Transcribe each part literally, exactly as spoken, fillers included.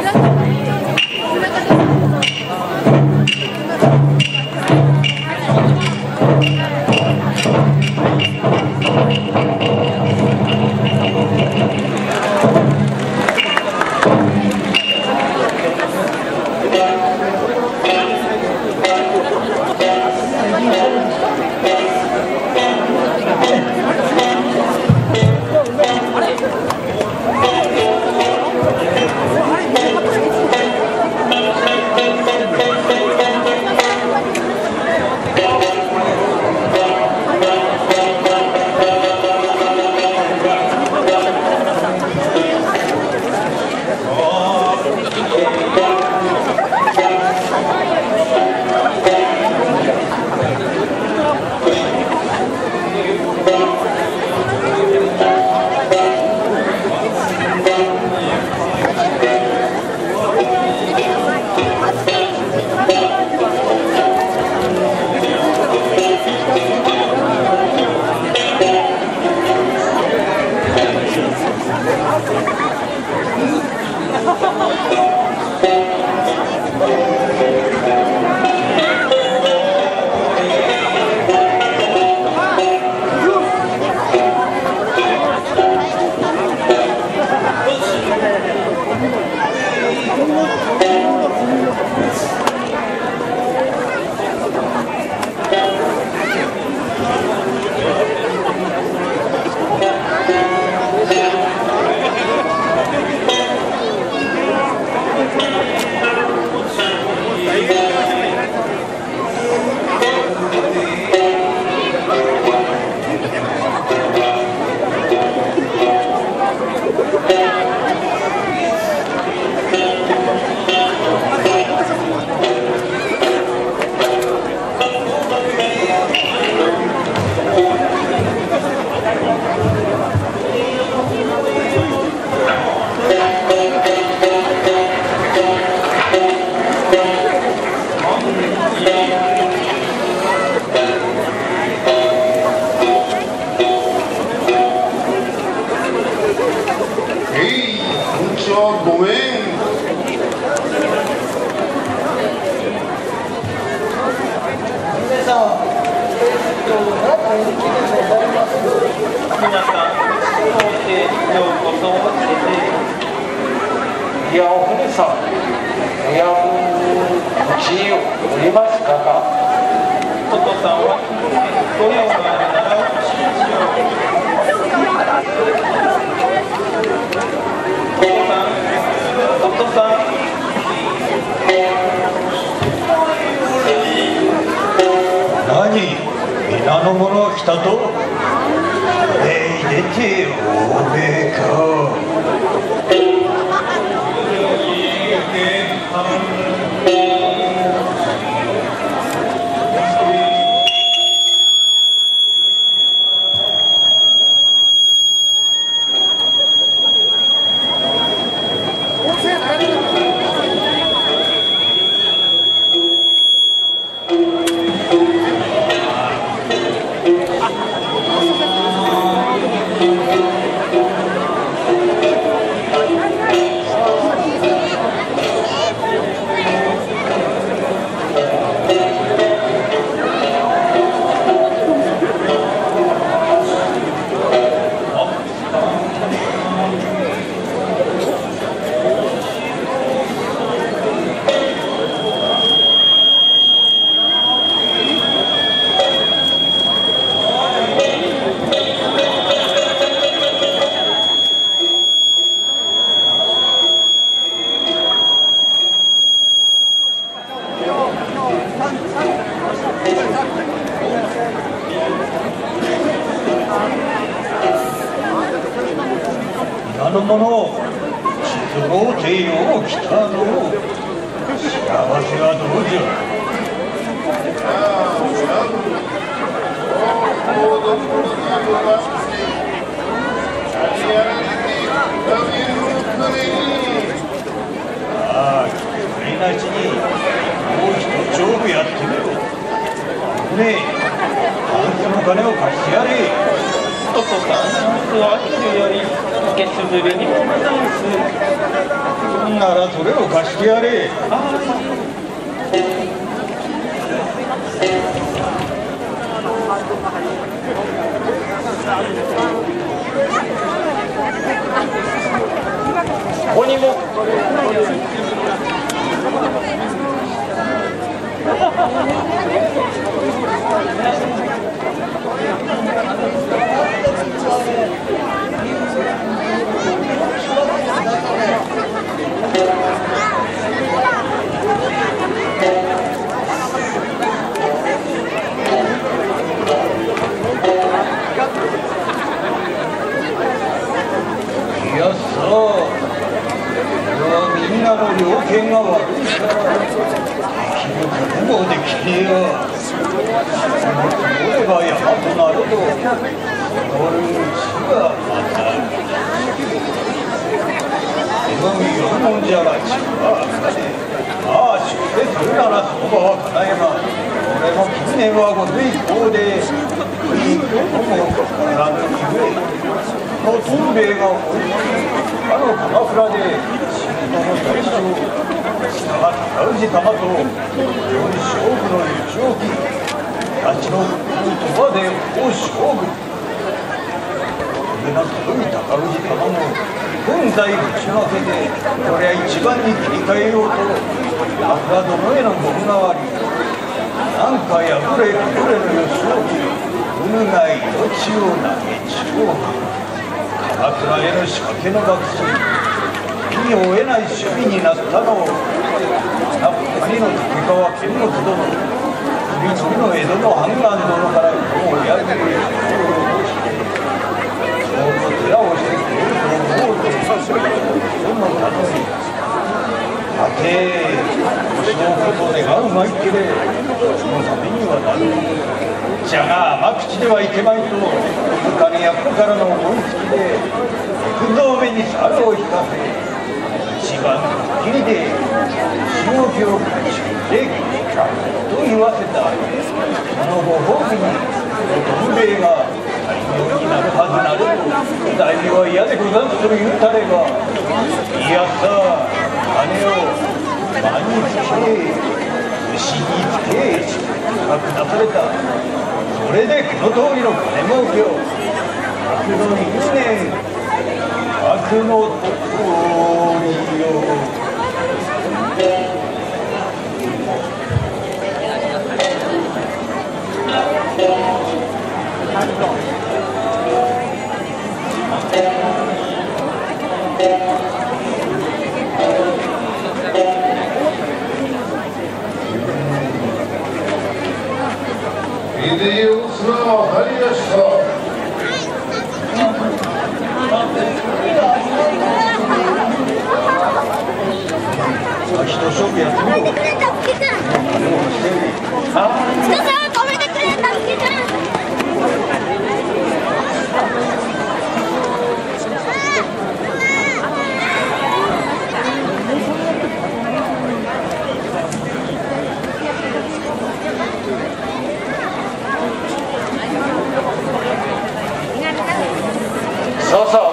するより受けすずりにもございます。 なんならそれを貸してやれ。ここにもいやさあ、みんなの了見が悪いから気の覚悟できてよ。それが山となると俺のうちはまた手のみよるもんじゃがちはあかね。ああ出世するならそばはかなえま。俺も近年はご随行でいいこともからぬゆえのトンベイがおいしいあの鎌倉で仕事の大将下が高氏様とより勝負の一置きたちの言葉で大勝負。それな高氏様も現在打ち分けてこれは一番に切り替えようと鎌倉殿へのご不がわりなんか破れこれのよしおきうぬが命を投げちょう鎌倉への仕掛けの学習意味を得ない趣味になったのを兄の竹川剣本殿次の江戸の判官殿からこうやるべきその寺をしてくれると思うとその頼みはておしのこと願うまいけれそのためにはなるじゃが甘口ではいけまいとお金やっこからの思いつきで九蔵目に猿を引かせ一番きりで仕置きを口でキャッと言わせたそのご褒美におとんべいが大名になるはずなる大名は嫌でござんすと言うたればいやさ金を間につけ牛につけが下されたそれでこの通りの金儲けを悪のにね悪の通りよ。 秀吉は入りました。 さあ一勝負やってみろ。 止めてくれた助けた。 そうそう。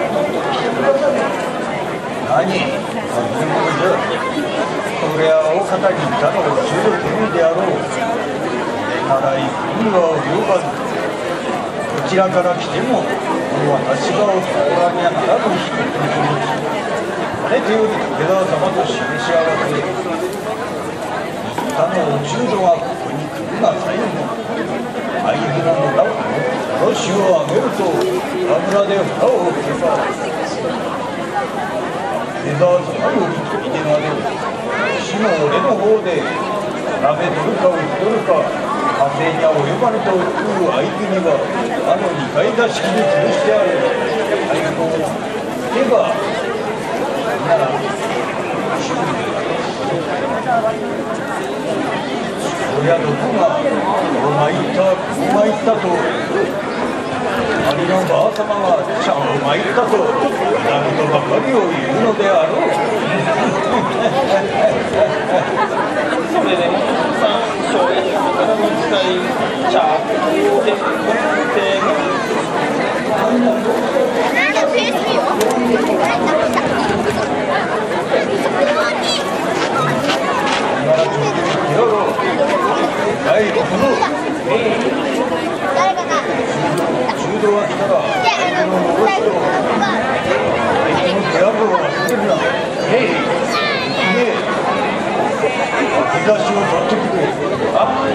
何？これは狼他の中路手目であろう。ならい国は及ばず、どちらから来てもこの私がお通らにはならぬ人にかねてより武田様と示し合わせ、他の中路がここに来るが最後、相船の名を星を上げると河村で蓋を置けば、出沢様より取り出が出る。死の俺の方で鍋取るか打ち取るか家庭には及ばぬという相手にはあの二階座敷に吊るしてある相手を打てばなら主義でそりゃどこがお前言ったお前言ったとありのばあ様がちゃんお前言ったとなるとばかりを言うのであろう。 それでもさん勝利からの使いチャークで手がなんかペースよ。 はい、この誰かが中道が来たらで、あの、最後が手あるのは知ってるな。へい、ねえ、日差しを取ってくれ。あ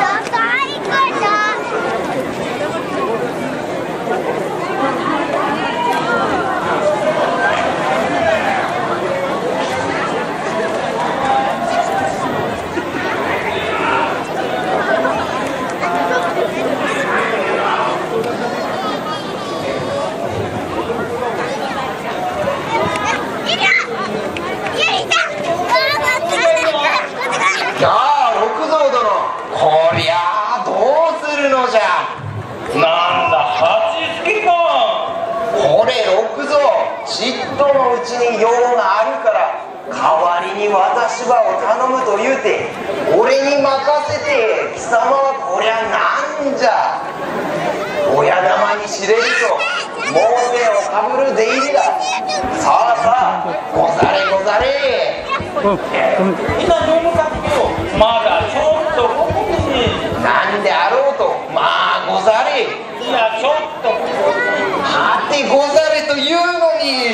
最高だ。 嫉妬のうちに用があるから代わりに私はを頼むと言うて俺に任せて貴様はこりゃなんじゃ親玉に知れると猛省をかぶる出入りだ。さあさあござれござれ。 みんなどうもかってよまだちょっとここになんであろうとまあござれ。 いやちょっとはてござれというのに。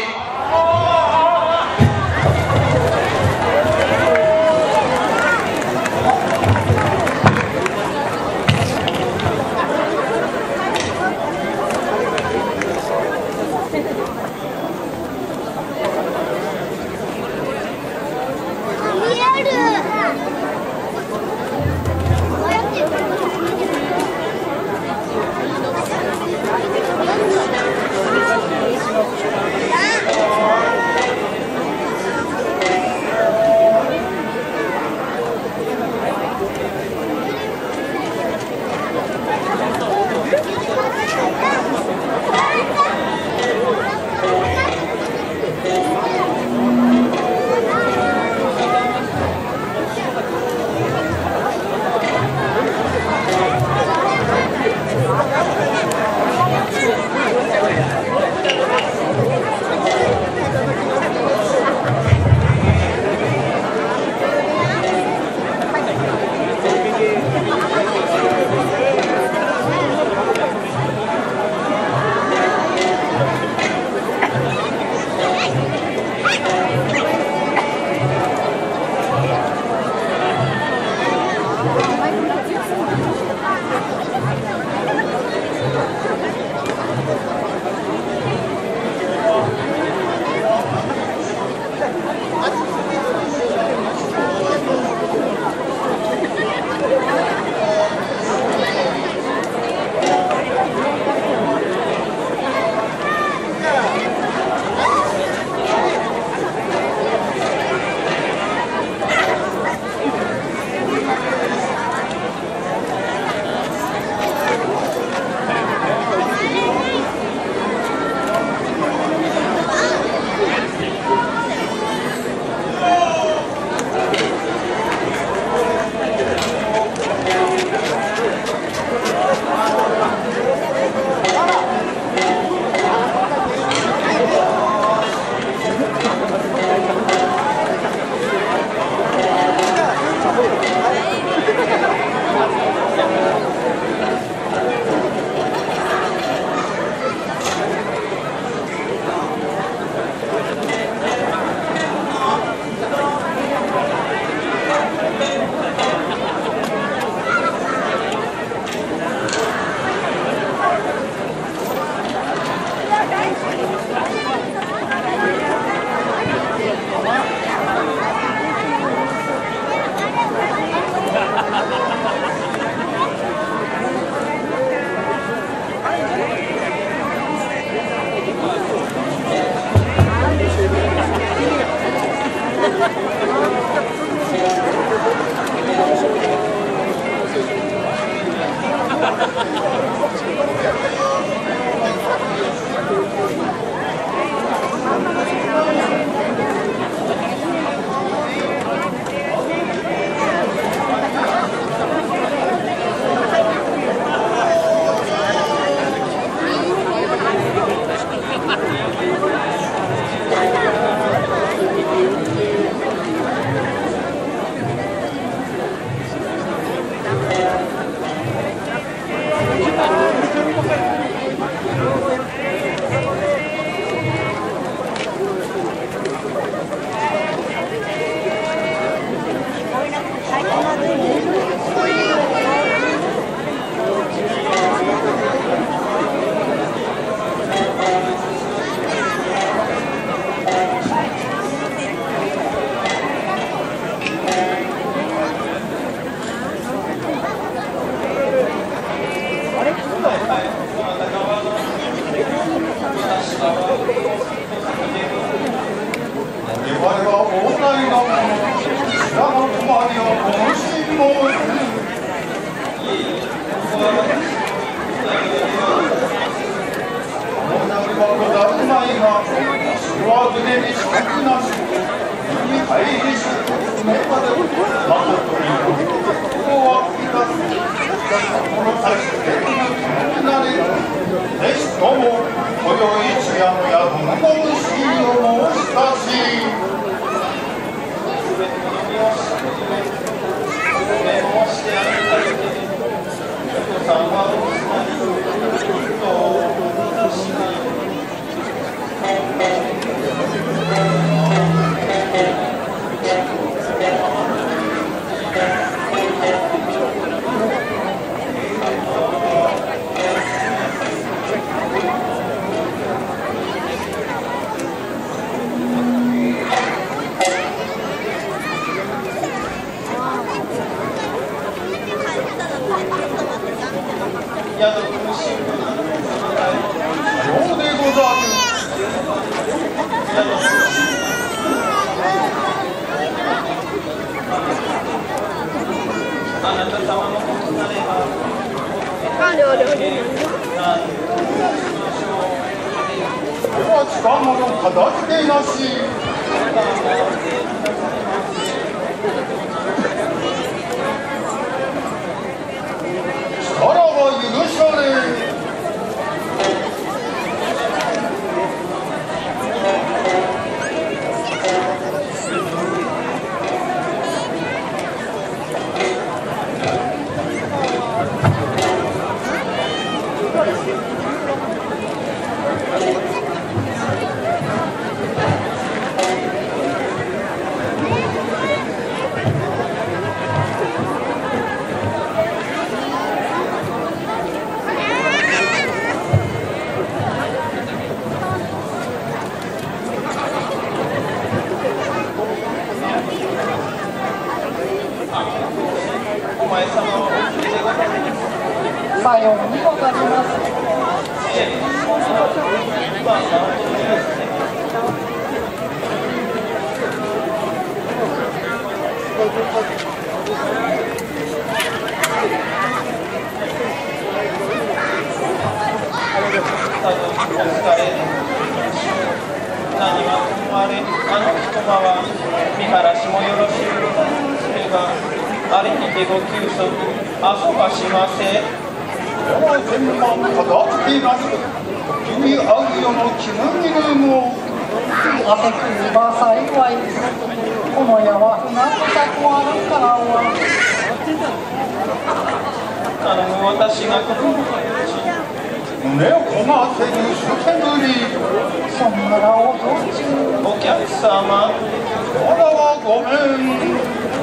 ござるまいがは腕に資格なし海入りし目までまことにここは吹き出すこの先できる気になれぜひとも今宵一夜の宿の申しを申したし近頃片付けなし力は許されさようにございます。 何はともあれ、あの人間は見晴らしもよろしゅうございますれば、あれにてご休息、遊ばしませ。 これは全般片付けなし君あうよの気分にるもあてくにば幸いです。この矢は船とたくあるからは。 頼む私がここに胸をこませる主権ぶりそんならお道中お客様、 こらはごめん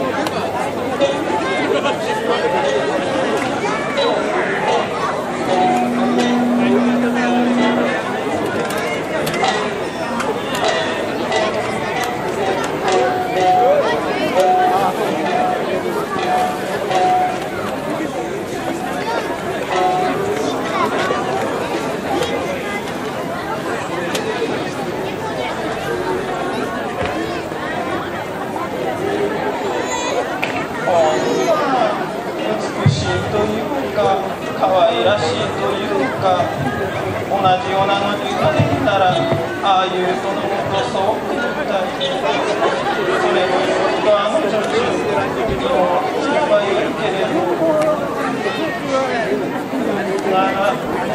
可愛らしいというか、同じ女のに生まれたら、ああいうとのことそう言ったり、それも一度あの女中にも心配いるけれど、なら、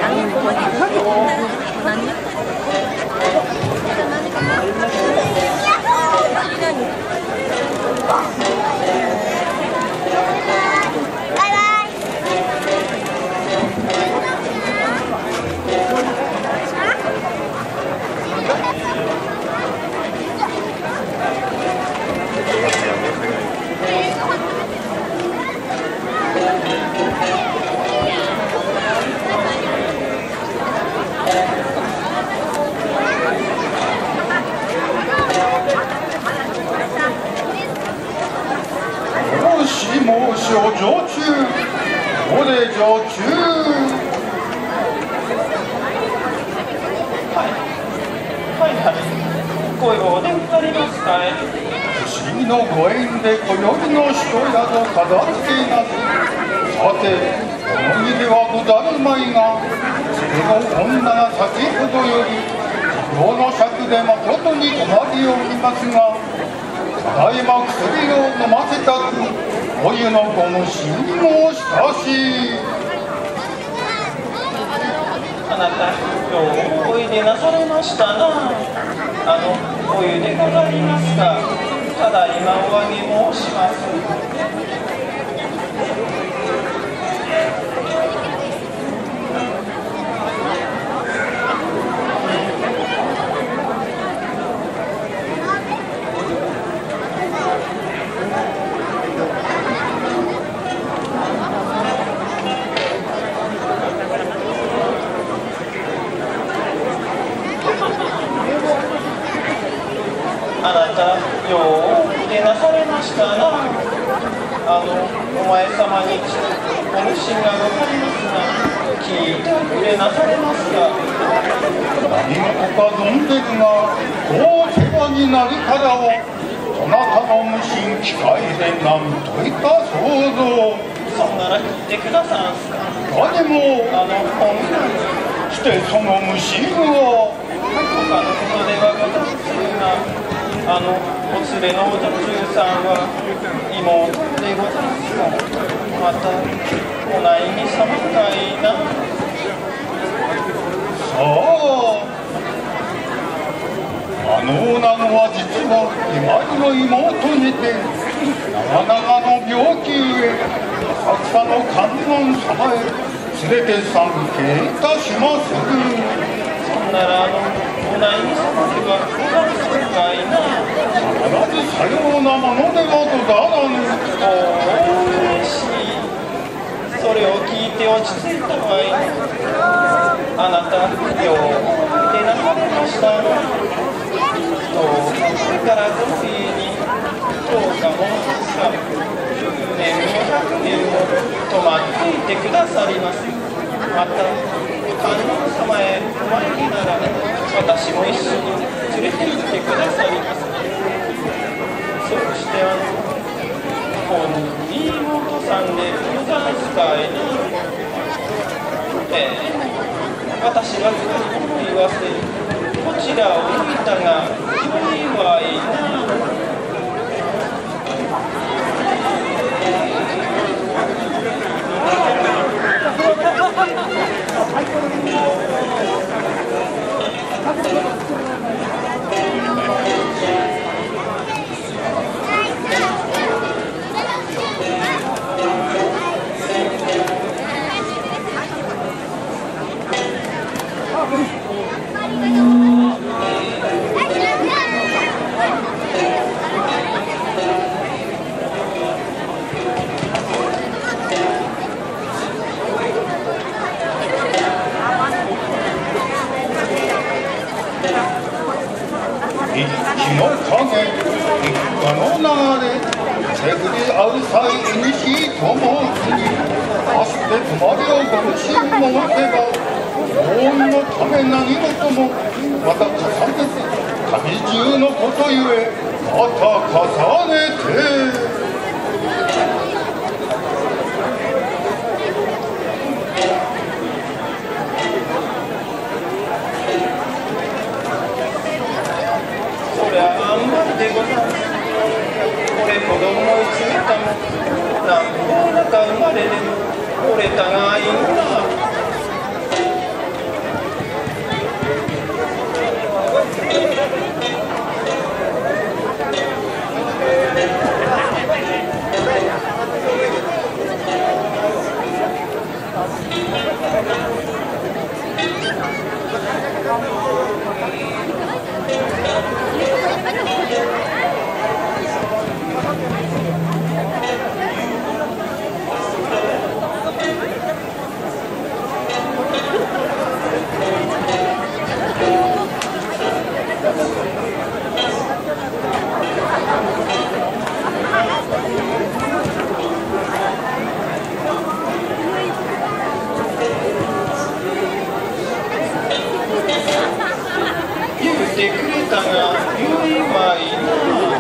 もう少女中、おで女中。 はい、はいはい、ご用でござりますかい。 不思議のご縁で今宵の一宿片付けなす。さて、この家ではござるまいが、それの女が先ほどより、今日の尺で誠に困りおりますが、ただいま薬を飲ませたくお湯のご無心に申したし。 あなた、ようおいでなされましたな。あのお湯でございますが、ただいまおあげ申します。あなた、ようおいでなされましたな。あのお前様にご無心がございますが、聞いてくれなされますか。 何事か存ぜるが、どう世話になるからをそなたの無心機械で何といった想像。 そんなら聞いてくださんすか。 誰もあの本来してその無心を他のことではございますが、あのお連れのお女中さんは妹でございますが、またお内儀様かいな。 さあ、あの女は実は今井の妹にて長々の病気ゆえ浅草の観音様へ連れて参詣いたします。 そんならあのお内儀様ではございますかいな。 必ずさようなものではござらぬ。 おお、嬉しい。それを聞いて落ち着いたわい。あなた、よう出なされましたの。どうかこれからご家にどうかもさ年も百年も泊まっていてくださります。また観音様へお参りなら私も一緒に連れて行ってくださります。そしてあの本人に妹さんでございますかいな。ええ、私は言わせこちらを見たが良いわいな。 一気の影、一家の流れ、巡り合う際にしともつに、あして止まりをご無心もせば、幸運のため何事も、また重ねて、旅中のことゆえ、また重ねて。 でございます。これほど思いついたもなんぼなか生まれでも折れたがいいな。言うてくれたが良いわいな。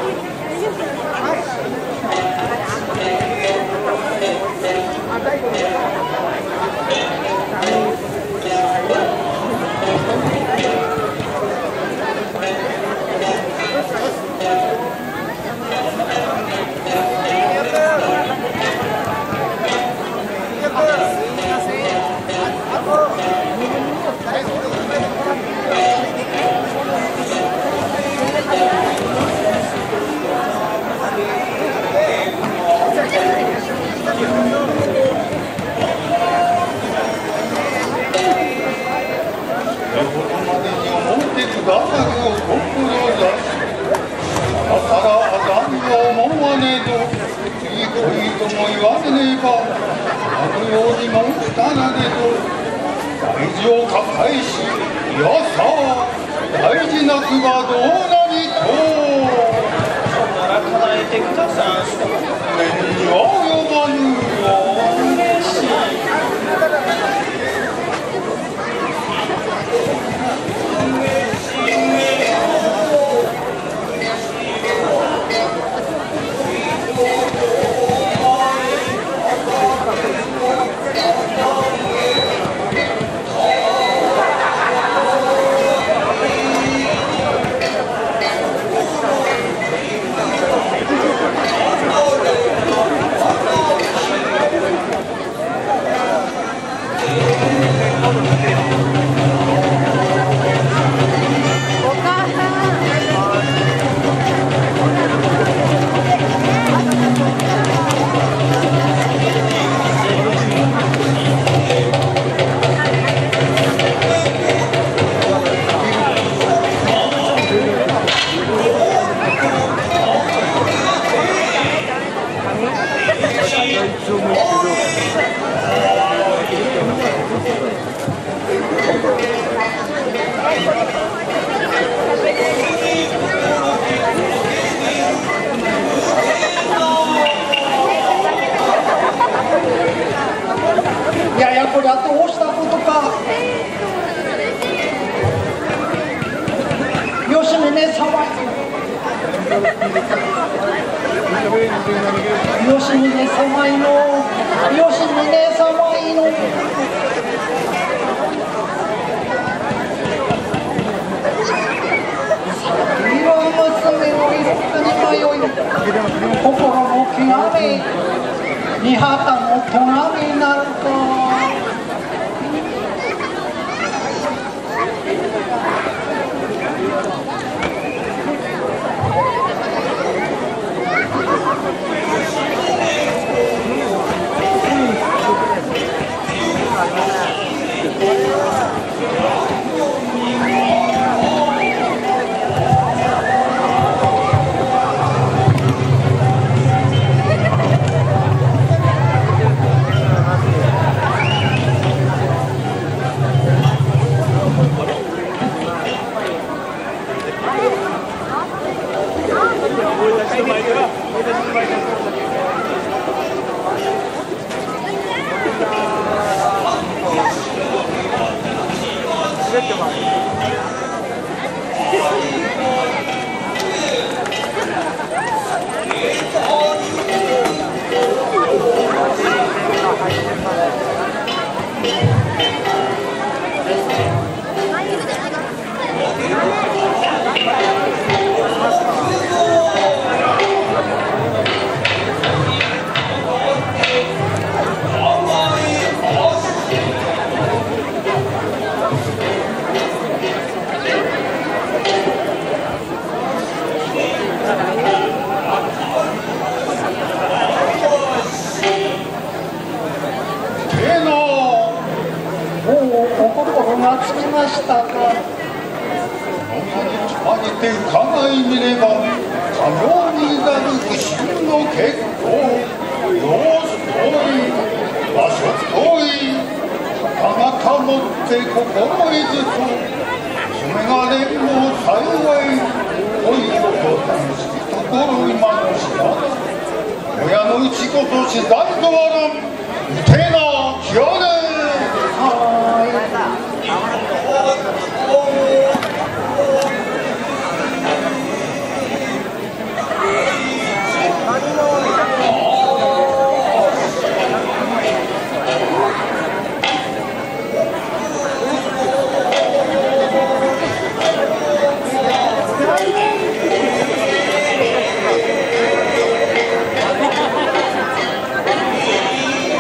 「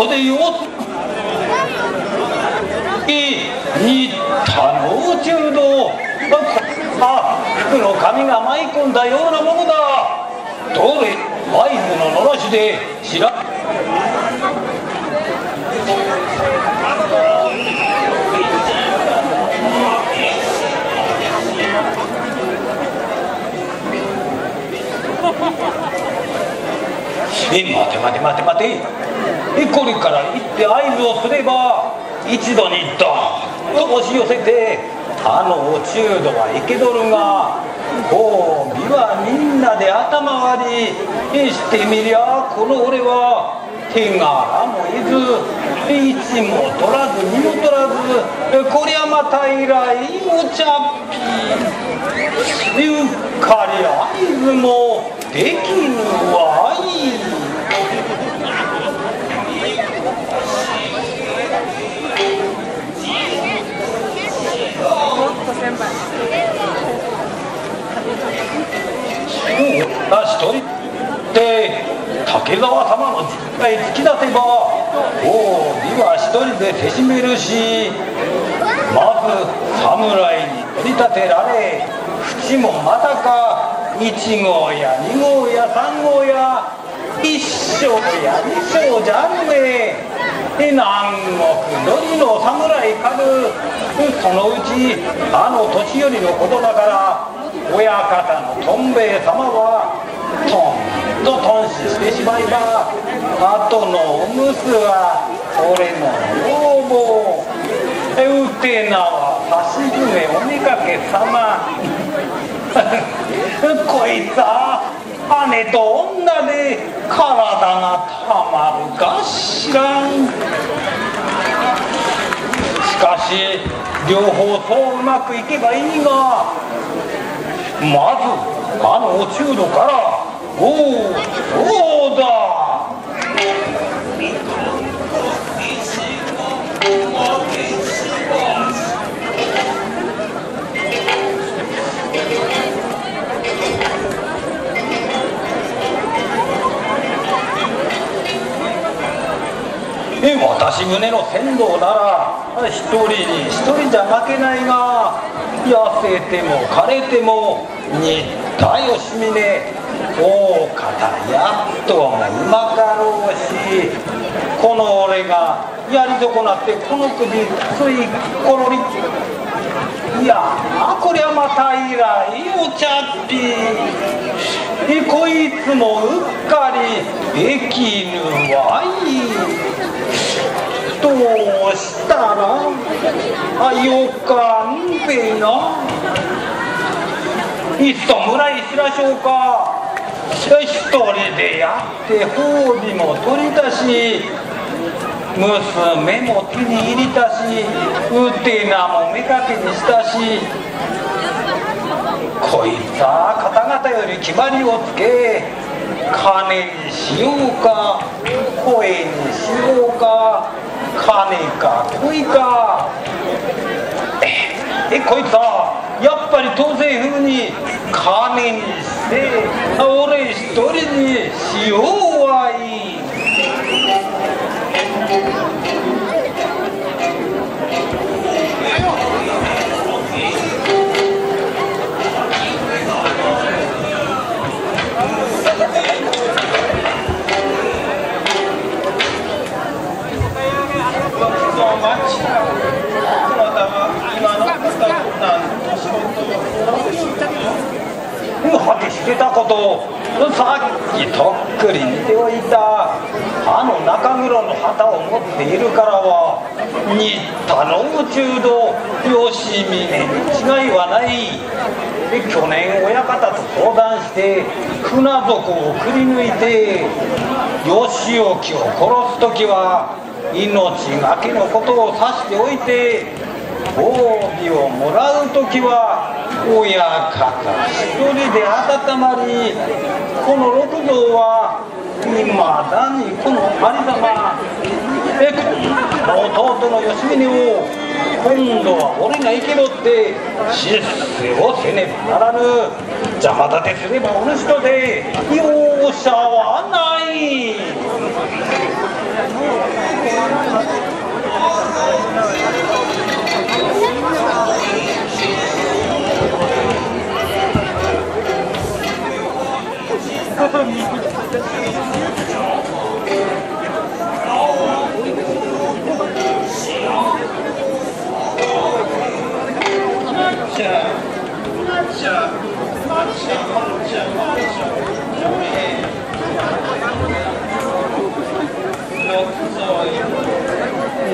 こで様子に他の宇宙道あ福の神が舞い込んだようなものだ。どれ合図の野良しで知らえ待て待て待て待てえこれから行って合図をすれば一度にドーンと押し寄せてあの落中度は生けとるが褒美はみんなで頭割りしてみりゃこの俺は手柄もいず一も取らず二も取らずこりゃまた以来お茶っぴゆっかり合図もできぬわい。一人って竹沢様の実家へ突き出せば褒美は一人でせしめるしまず侍に取り立てられ口もまたかいち号やに号やさん号やいっ章やに章じゃあるめ南国鳥の侍かるそのうちあの年寄りのことだから親方のとんべえ様はとんととんししてしまえばあとのおむすは俺の女房うてなは橋爪おめかけ様こいつは姉と女で体がたまるかしらん。しかし両方そううまくいけばいいがまずあの落中度からおおそうだ私胸の船頭なら一人に一人じゃ負けないが痩せても枯れても新田よしみね大方やっともうまかろうしこの俺がやり損なってこの首ついころりいやこりゃまた以来お茶っぴこいつもうっかりできぬわい。どうしたらあよかんべないっそ村井しらしょうか一人でやって褒美も取りたし娘も手に入れたしうてなもめかけにしたしこいつは方々より決まりをつけ金にしようか声にしようか金か恋かえこいつはやっぱり当然風に金にして俺一人にしようはいい。はてしてたことさっきとっくり見ておいたあの中黒の旗を持っているからは新田の宇宙道吉峰に違いはない。去年親方と相談して船底をくり抜いて義興を殺す時は命がけのことを指しておいて褒美をもらう時は親方一人で温まりこの六道はいまだにこの有様え弟の吉峰を今度は俺が生けろって出世をせねばならぬ。邪魔立てすればお主とで容赦はない。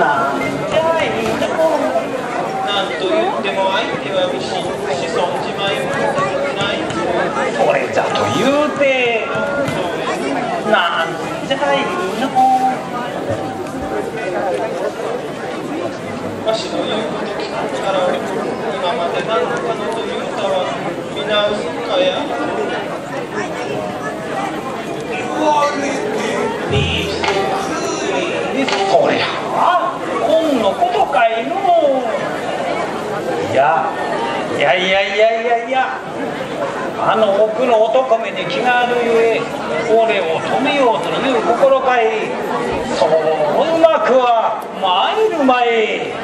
なんじゃいの。 なんと言っても相手は牛、子孫自前もない。 それじゃと言うて、なんじゃいの。 わしの言うこと聞くから、今まで何のかのという歌は皆うかや。 そりゃあ、こんのことかいの。いや、いやいやいやいやいや、あの奥の男目に気があるゆえ、俺を止めようという心かい、そううまくは参るまい。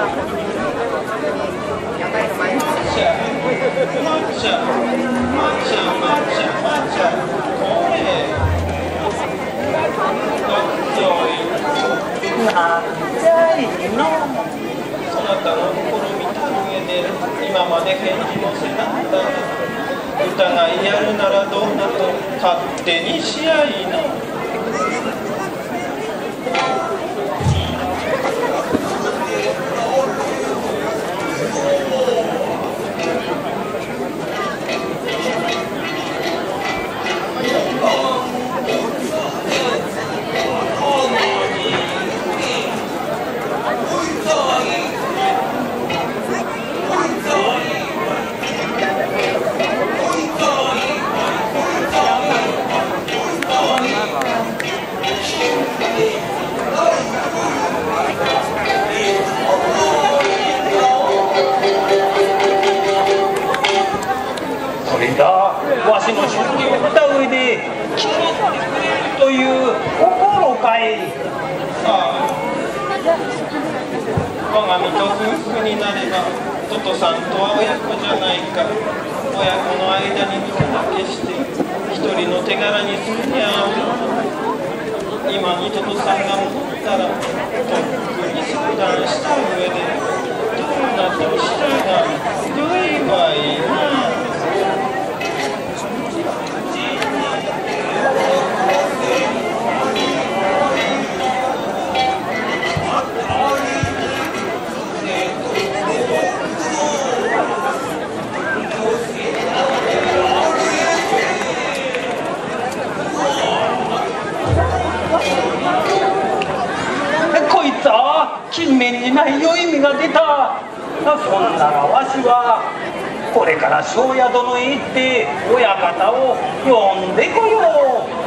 まちゃ、まちゃ、まちゃ、まちゃ、まちゃ、これ。 なんじゃいの。 そなたの心見た上で今まで返事もせなんだ。疑いやるならどうなと勝手にしやいの。 それだ、わしの出家を見た上で気に入ってくれるという心かい。 ああ、我が身と夫婦になればトトさんとは親子じゃないか。親子の間に肉だけして一人の手柄にするにゃお今にトトさんが戻ったらとっくに相談した上でどんなとしたらよいわいな。 こいつは金面にない良い意味が出た。そんならわしはこれから庄屋殿へ行って親方を呼んでこよう。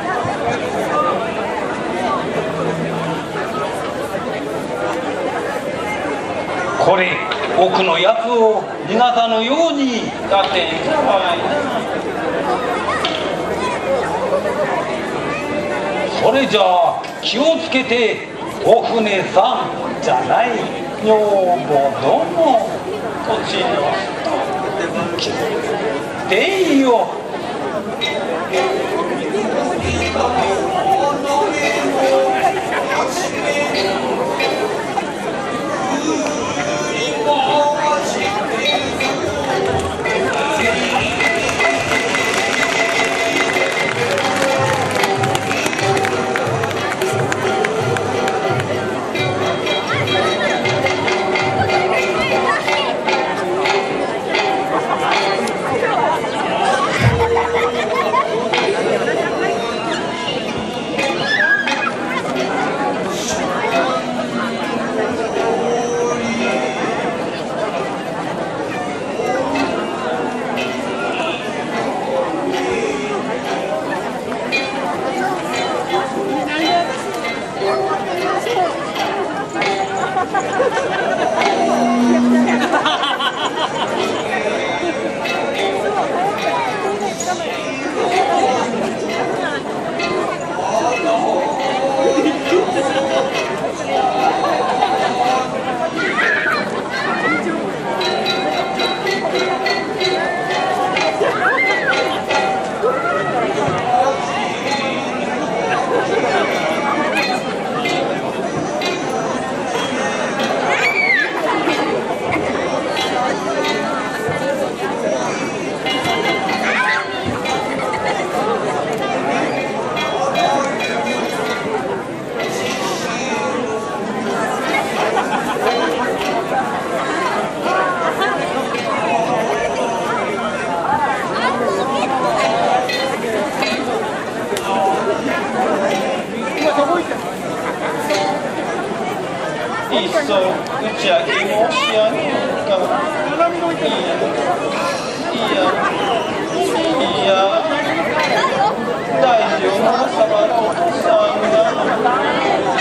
これ奥のやつを逃がさぬように。 だってんじゃわいな。 それじゃあ気をつけてお船さんじゃない女房殿、 こっちのでいいよ。 いっそ打ち明け申し上げようか。いやいや大事をなさばるお父さんが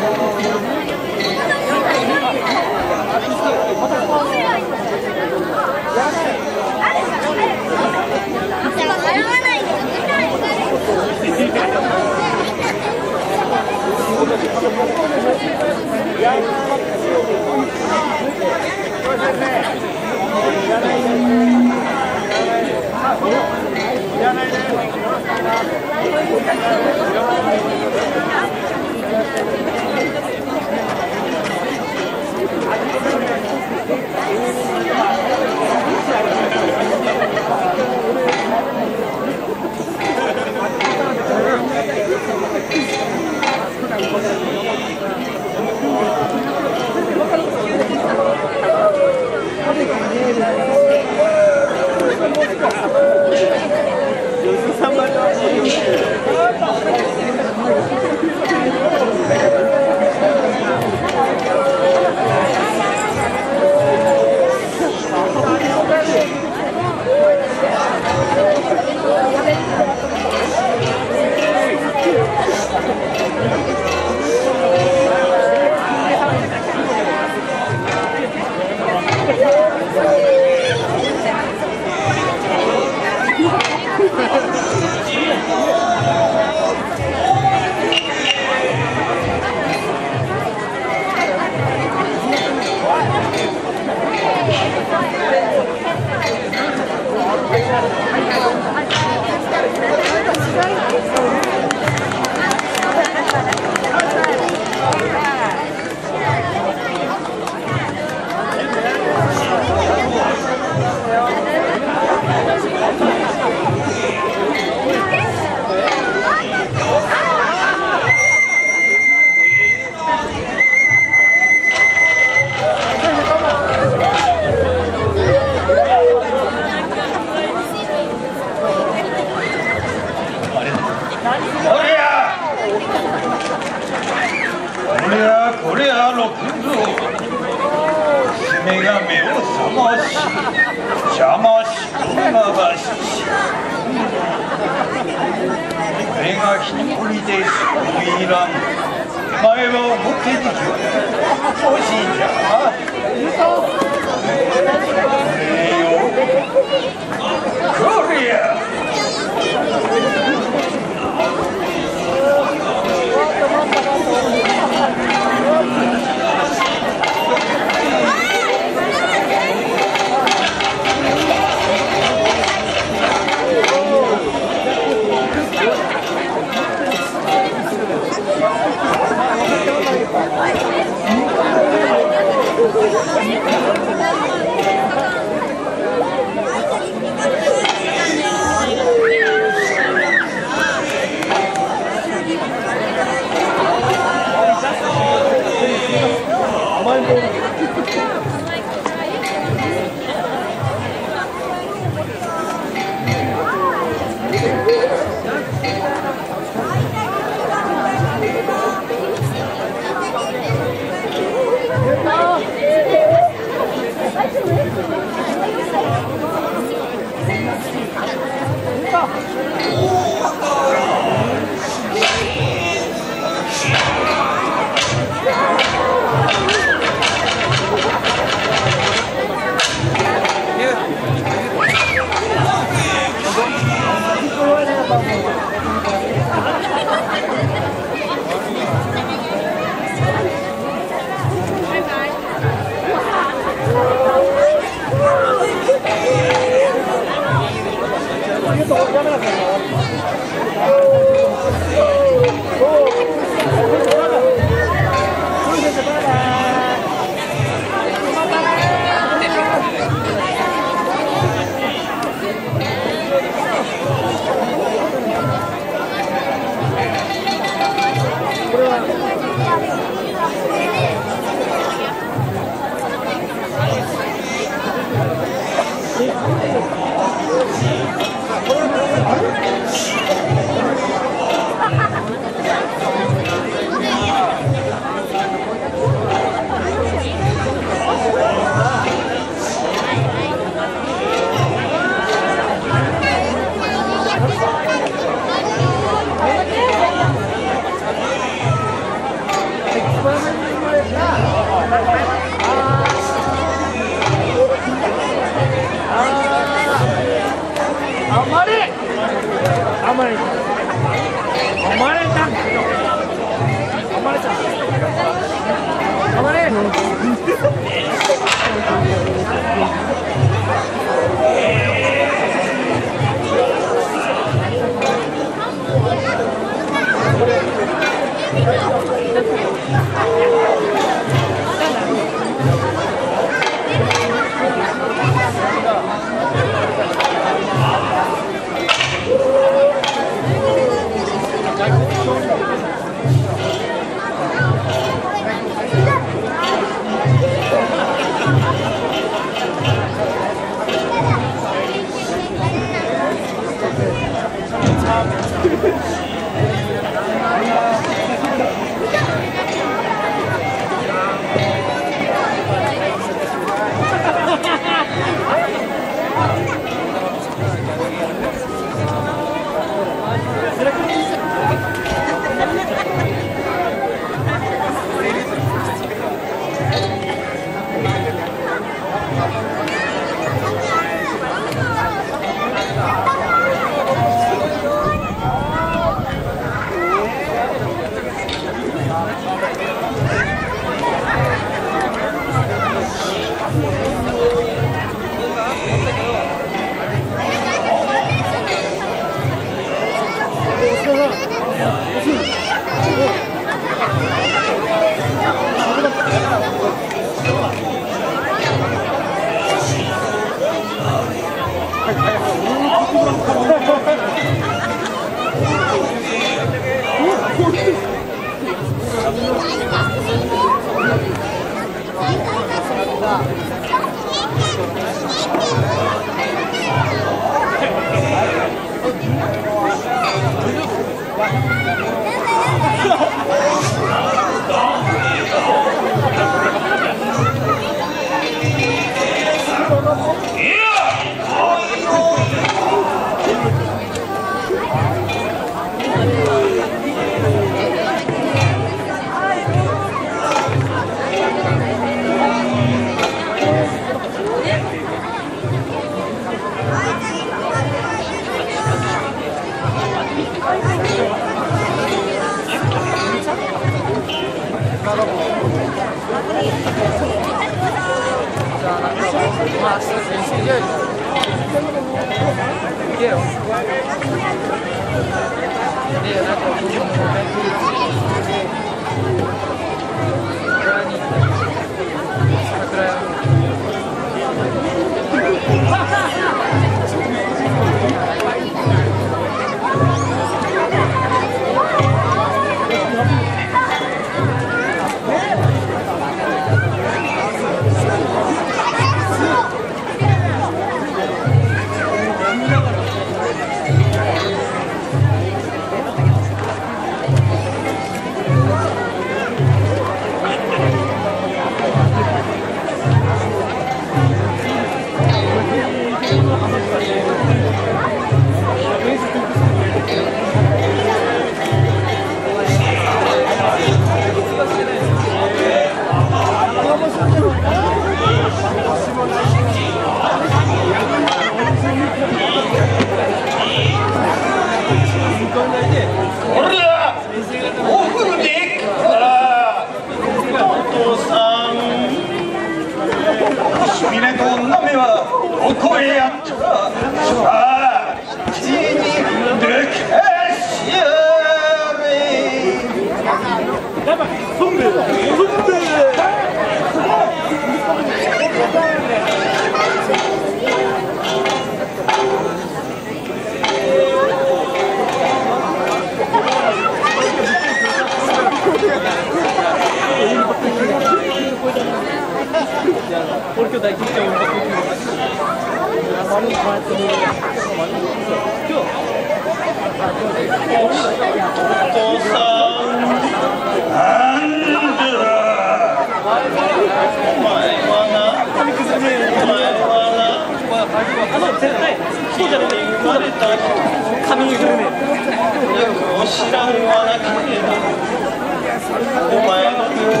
知らんわなけれどお前の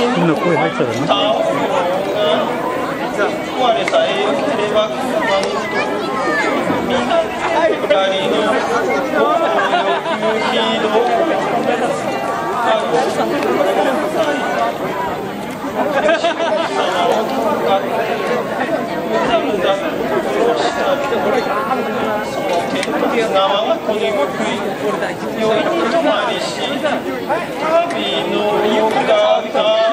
みんな声入っちゃうな。我さえ良ければ車にと皆光の大雪ひどあご吉様を戦ってむざむざ殺したその天罰縄が子に報い酔いに泊まりし旅のよかった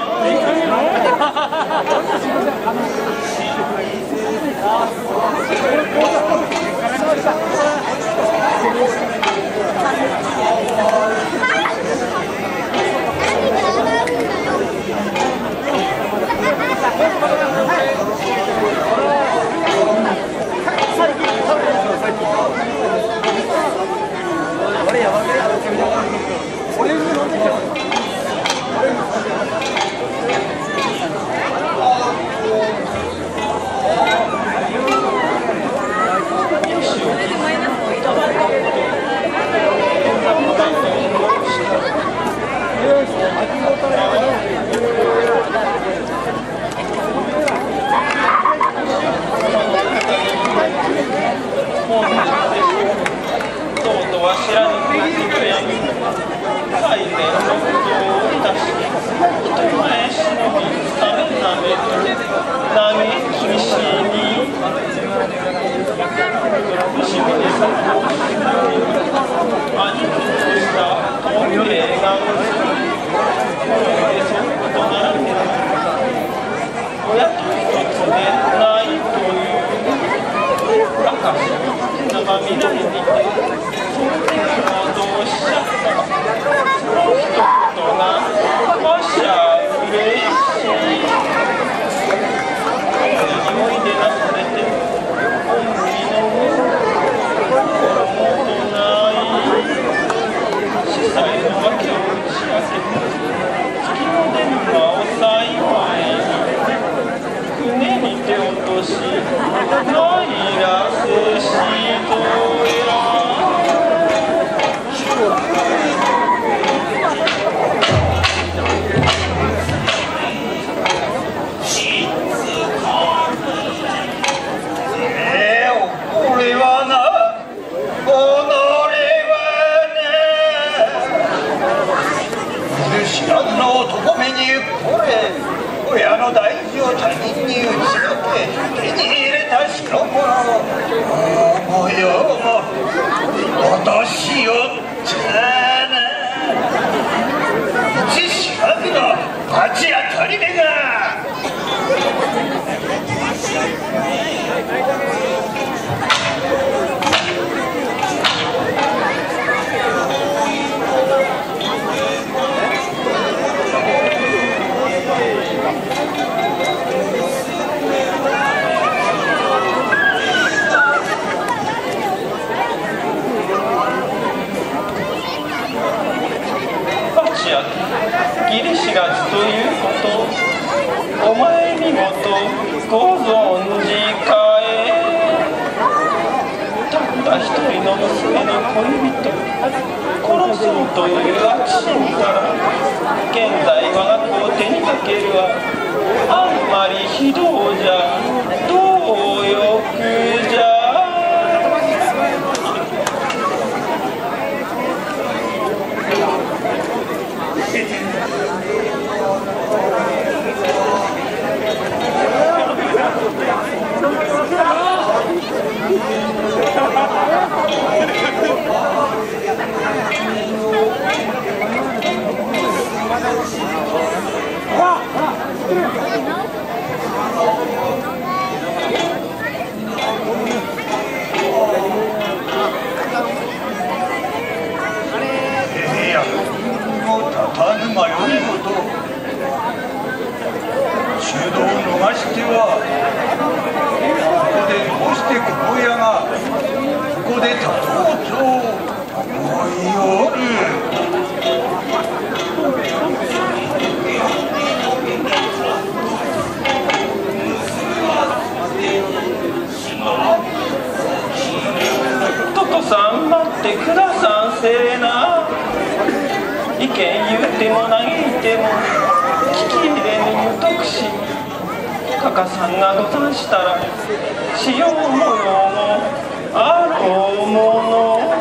さん待ってくださんせーな意見言うても嘆いても聞き入れぬ無徳しかかさんがござんしたらしようもようもあろうもの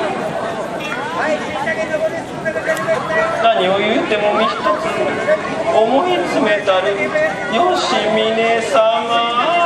何を言うても身一つ思い詰めたる吉峰様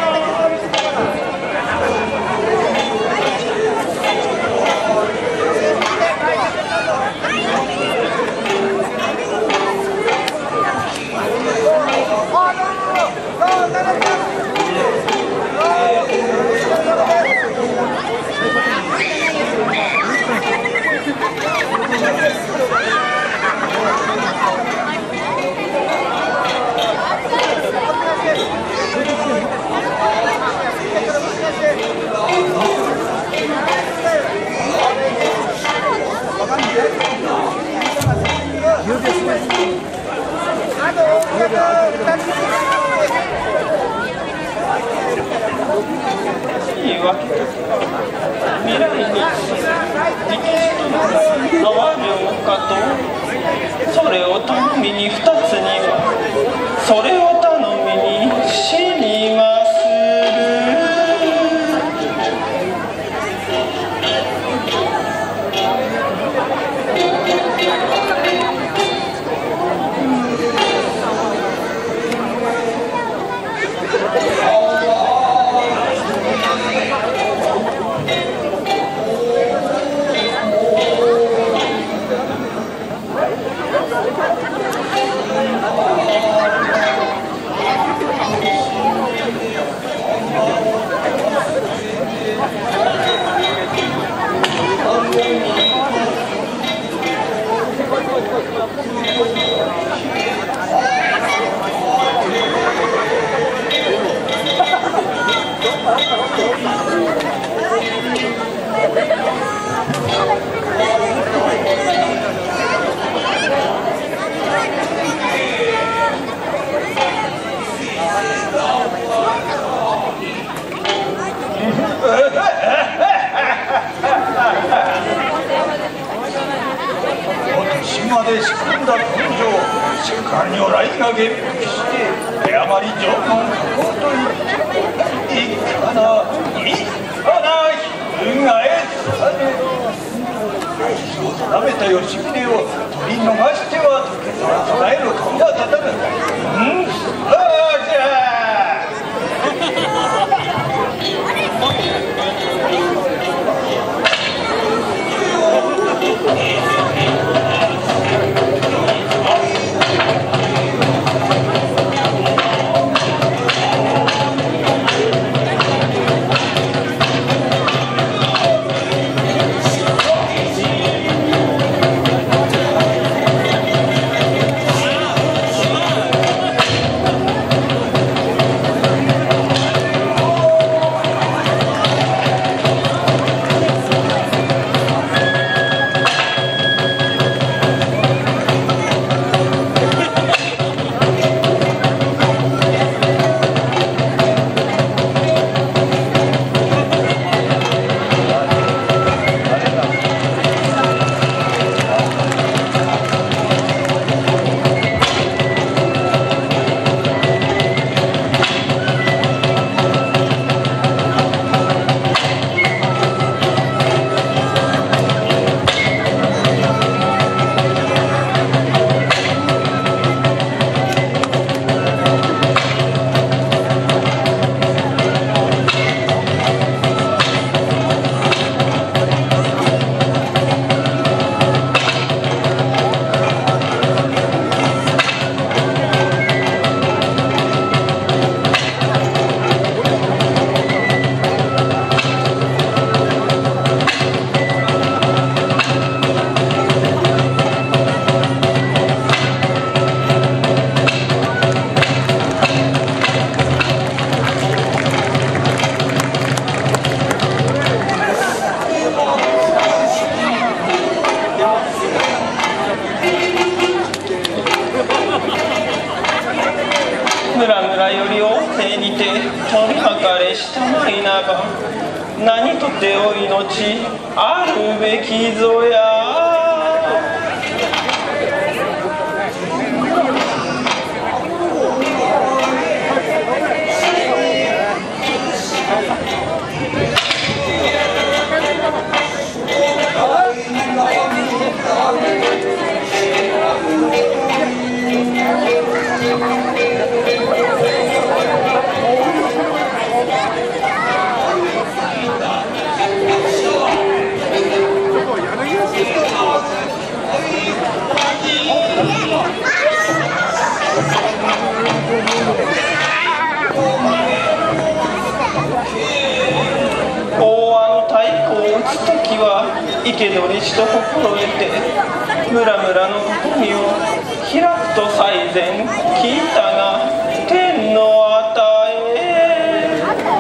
いいわけ未来に力士と哀れおかとそれを頼みに二つにはそれを頼みに死にます島で仕込んだ根性しか如来が元服して誤り縄文書こうと言っていかないかな翻され愛を定めた吉峰を取り逃しては時計は捉える神が立たぬうんああじゃあ村々より大勢にて取りまかれしたまいなが何とてお命あるべきぞや。 時は生け捕りしと心得て村々の富を開くと最前聞いたが天の与え。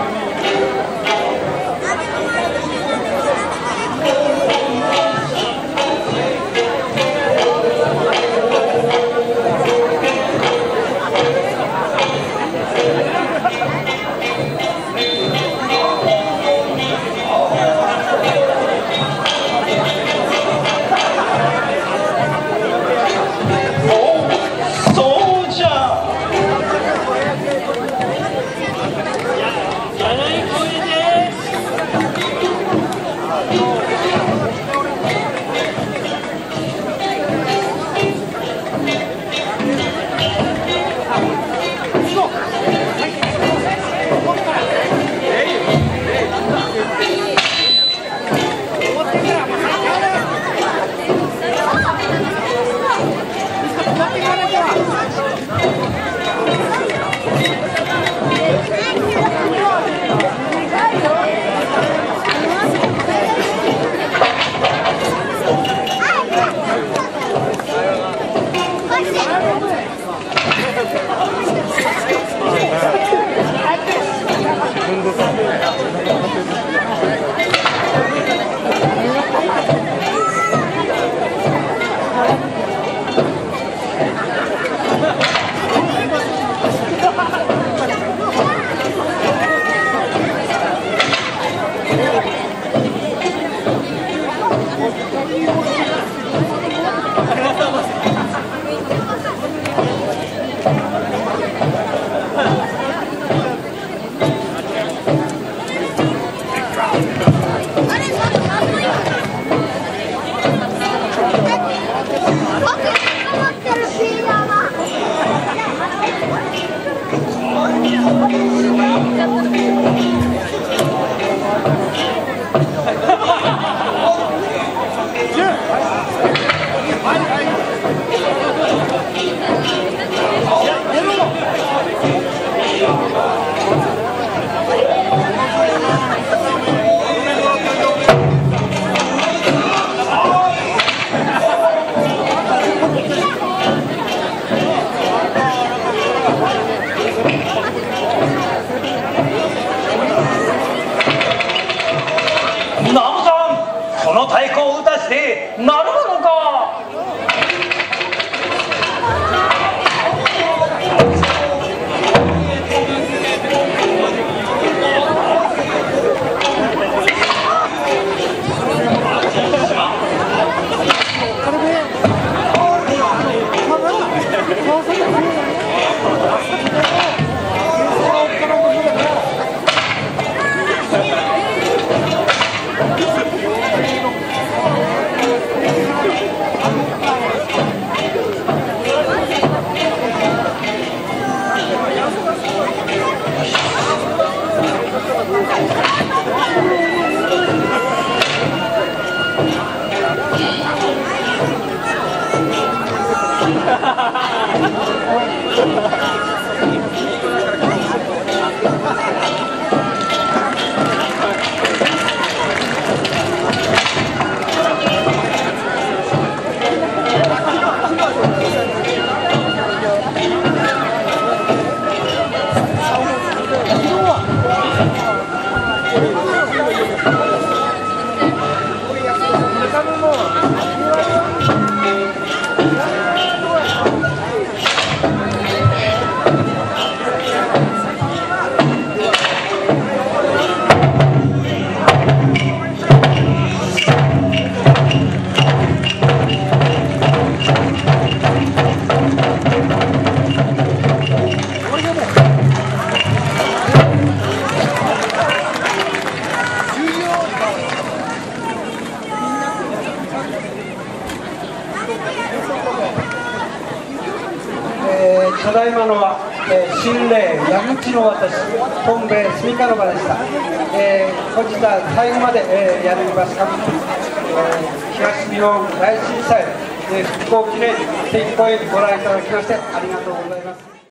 ただいまのは、えー、新霊矢口の私本兵衛住川の場でした、えー、本日は最後まで、えー、やりますか、えー、東日本大震災、えー、復興記念定期公演ご覧いただきましてありがとうございます。